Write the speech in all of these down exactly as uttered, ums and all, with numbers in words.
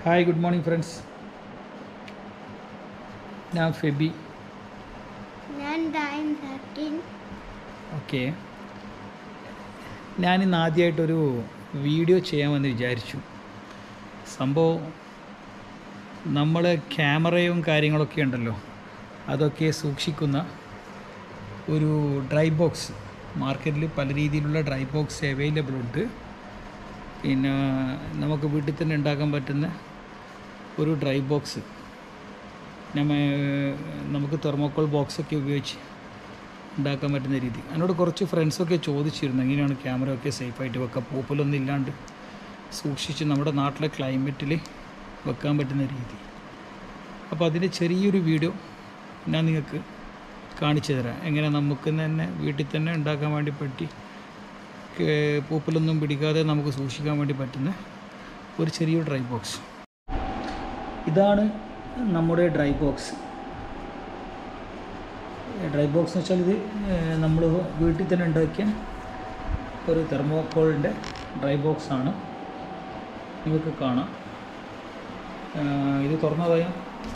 Hi, good morning, friends. ഞാൻ ഫെബി. ഞാൻ time thirteen. Okay, ഞാനിന്ന് ആദ്യമായിട്ടൊരു വീഡിയോ ചെയ്യാമെന്ന് വിചാരിച്ചു. സംഭവം നമ്മൾ ക്യാമറയും കാര്യങ്ങളൊക്കെ ഉണ്ടല്ലോ, അതൊക്കെ സൂക്ഷിക്കുന്ന ഒരു ഡ്രൈ ബോക്സ് മാർക്കറ്റിൽ പല രീതിയിലുള്ള ഡ്രൈ ബോക്സ് അവൈലബിൾ ഉണ്ട്. പിന്നെ നമുക്ക് വീട്ടിൽ തന്നെ ഉണ്ടാക്കാൻ പറ്റുന്ന ഒരു ഡ്രൈ ബോക്സ്, നമ്മ നമുക്ക് തെർമോക്കോൾ ബോക്സൊക്കെ ഉപയോഗിച്ച് ഉണ്ടാക്കാൻ പറ്റുന്ന രീതി. എന്നോട് കുറച്ച് ഫ്രണ്ട്സൊക്കെ ചോദിച്ചിരുന്നു എങ്ങനെയാണ് ക്യാമറ ഒക്കെ സേഫായിട്ട് വെക്കുക, പൂപ്പലൊന്നും ഇല്ലാണ്ട് സൂക്ഷിച്ച് നമ്മുടെ നാട്ടിലെ ക്ലൈമറ്റിൽ വെക്കാൻ പറ്റുന്ന രീതി. അപ്പോൾ അതിൻ്റെ ചെറിയൊരു വീഡിയോ ഞാൻ നിങ്ങൾക്ക് കാണിച്ചു തരാം, എങ്ങനെ നമുക്ക് തന്നെ വീട്ടിൽ തന്നെ ഉണ്ടാക്കാൻ വേണ്ടി പറ്റി പൂപ്പലൊന്നും പിടിക്കാതെ നമുക്ക് സൂക്ഷിക്കാൻ വേണ്ടി പറ്റുന്ന ഒരു ചെറിയൊരു ഡ്രൈ ബോക്സ്. ഇതാണ് നമ്മുടെ ഡ്രൈ ബോക്സ്. ഡ്രൈ ബോക്സ് എന്ന് വെച്ചാൽ ഇത് നമ്മൾ വീട്ടിൽ തന്നെ ഉണ്ടാക്കിയ ഒരു തെർമോക്കോളിൻ്റെ ഡ്രൈ ബോക്സാണ്. നിങ്ങൾക്ക് കാണാം, ഇത് തുറന്നതായ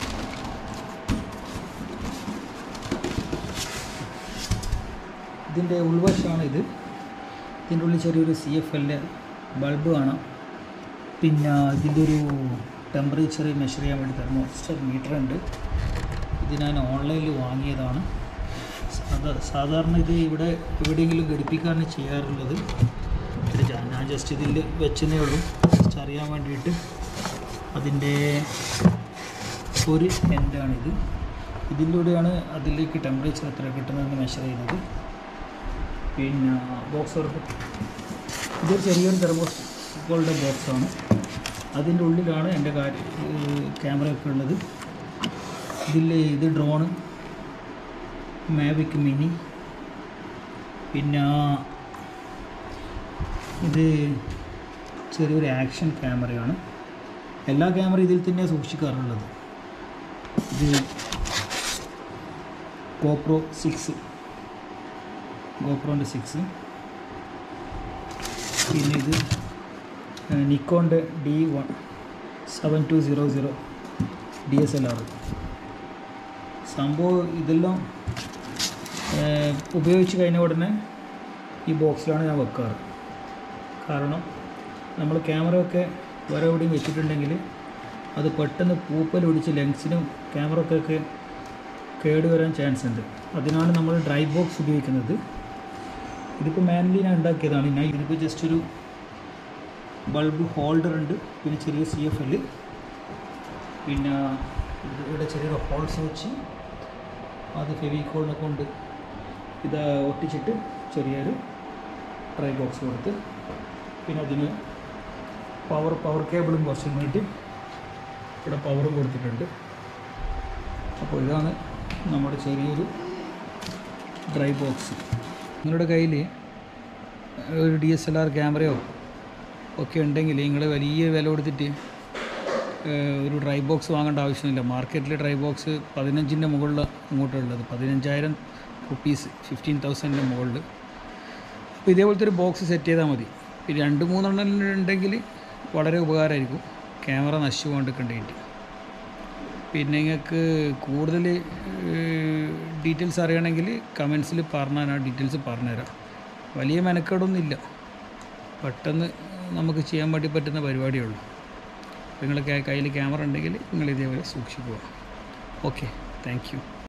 ഇതിൻ്റെ ഉൾവശമാണ് ഇത്. ഇതിൻ്റെ ഉള്ളിൽ ചെറിയൊരു സി എഫ് എല്ലിൻ്റെ ബൾബ് കാണാം. പിന്നെ ഇതിൻ്റെ ഒരു ടെമ്പറേച്ചർ മെഷർ ചെയ്യാൻ വേണ്ടി തെർമോസ്റ്റർ മീറ്റർ ഉണ്ട്. ഇത് ഞാൻ ഓൺലൈനിൽ വാങ്ങിയതാണ്. സാധാ സാധാരണ ഇത് ഇവിടെ എവിടെയെങ്കിലും ഘടിപ്പിക്കാനാണ് ചെയ്യാറുള്ളത്. ഞാൻ ജസ്റ്റ് ഇതിൽ വെച്ചതേ ഉള്ളൂ, ജസ്റ്റ് അറിയാൻ വേണ്ടിയിട്ട്. അതിൻ്റെ ഒരു എൻഡാണിത്. ഇതിലൂടെയാണ് അതിലേക്ക് ടെമ്പറേച്ചർ എത്ര കിട്ടുന്നതെന്ന് മെഷർ ചെയ്യുന്നത്. പിന്നെ ബോക്സ് തുറക്കും. ഇതൊരു ചെറിയൊരു തെർമോക്കോളിൻ്റെ ബോക്സാണ്. അതിൻ്റെ ഉള്ളിലാണ് എൻ്റെ കാര്യം ക്യാമറയൊക്കെ ഉള്ളത്. ഇതിൽ ഇത് ഡ്രോണ്, മാവിക് മിനി, പിന്നെ ഇത് ചെറിയൊരു ആക്ഷൻ ക്യാമറയാണ്. എല്ലാ ക്യാമറ ഇതിൽ തന്നെ സൂക്ഷിക്കാറുള്ളത്. ഇത് ഗോപ്രോ സിക്സ്, ഗോപ്രോൻ്റെ സിക്സ്. പിന്നെ ഇത് നിക്കോണിൻ്റെ D one seven two zero zero D S L R. സംഭവം ഇതെല്ലാം ഉപയോഗിച്ച് കഴിഞ്ഞ ഉടനെ ഈ ബോക്സിലാണ് ഞാൻ വെക്കാറ്. കാരണം നമ്മൾ ക്യാമറയൊക്കെ വേറെ എവിടെയും വെച്ചിട്ടുണ്ടെങ്കിൽ അത് പെട്ടെന്ന് പൂപ്പൽ ഒടിച്ച് ലെൻസിനും ക്യാമറക്കൊക്കെ കേടുവരാൻ ചാൻസ് ഉണ്ട്. അതിനാണ് നമ്മൾ ഡ്രൈ ബോക്സ് ഉപയോഗിക്കുന്നത്. ഇതിപ്പോൾ മാനുവലി ഞാൻ ഉണ്ടാക്കിയതാണ്. ഞാൻ ഇതിനിപ്പോൾ ജസ്റ്റ് ഒരു ബൾബ് ഹോൾഡർ ഉണ്ട്, പിന്നെ ചെറിയ സി എഫ് എല്, പിന്നെ ഇവിടെ ചെറിയൊരു ഹോൾസ് വെച്ച് അത് ഫെവിക്കോളിനെ കൊണ്ട് ഇത് ഒട്ടിച്ചിട്ട് ചെറിയൊരു ഡ്രൈ ബോക്സ് കൊടുത്ത്, പിന്നെ അതിന് പവർ പവർ കേബിളും കുറച്ചും വേണ്ടി ഇവിടെ പവറും കൊടുത്തിട്ടുണ്ട്. അപ്പോൾ ഇതാണ് നമ്മുടെ ചെറിയൊരു ഡ്രൈ ബോക്സ്. നിങ്ങളുടെ കയ്യിൽ ഒരു ഡി എസ് എൽ ആർ ക്യാമറയോ ഒക്കെ ഉണ്ടെങ്കിൽ നിങ്ങൾ വലിയ വില കൊടുത്തിട്ട് ഒരു ഡ്രൈ ബോക്സ് വാങ്ങേണ്ട ആവശ്യമില്ല. മാർക്കറ്റിൽ ഡ്രൈ ബോക്സ് പതിനഞ്ചിൻ്റെ മുകളിൽ അങ്ങോട്ടുള്ളത്, പതിനഞ്ചായിരം റുപ്പീസ്, ഫിഫ്റ്റീൻ തൗസൻഡിൻ്റെ മുകളിൽ. അപ്പോൾ ഇതേപോലത്തെ ഒരു ബോക്സ് സെറ്റ് ചെയ്താൽ മതി. പിന്നെ രണ്ട് മൂന്നെണ്ണം ഉണ്ടെങ്കിൽ വളരെ ഉപകാരമായിരിക്കും, ക്യാമറ നശിച്ചു പോകാണ്ടിരിക്കേണ്ടിയിട്ട്. പിന്നെ നിങ്ങൾക്ക് കൂടുതൽ ഡീറ്റെയിൽസ് അറിയണമെങ്കിൽ കമൻസിൽ പറഞ്ഞാൽ ഞാൻ ഡീറ്റെയിൽസ് പറഞ്ഞുതരാം. വലിയ മെനക്കേടൊന്നുമില്ല, പെട്ടെന്ന് നമുക്ക് ചെയ്യാൻ വേണ്ടി പറ്റുന്ന പരിപാടിയേ ഉള്ളൂ. നിങ്ങളുടെ കയ്യിൽ ക്യാമറ ഉണ്ടെങ്കിൽ നിങ്ങൾ ഇതേപോലെ സൂക്ഷിക്കുക. Okay, thank U.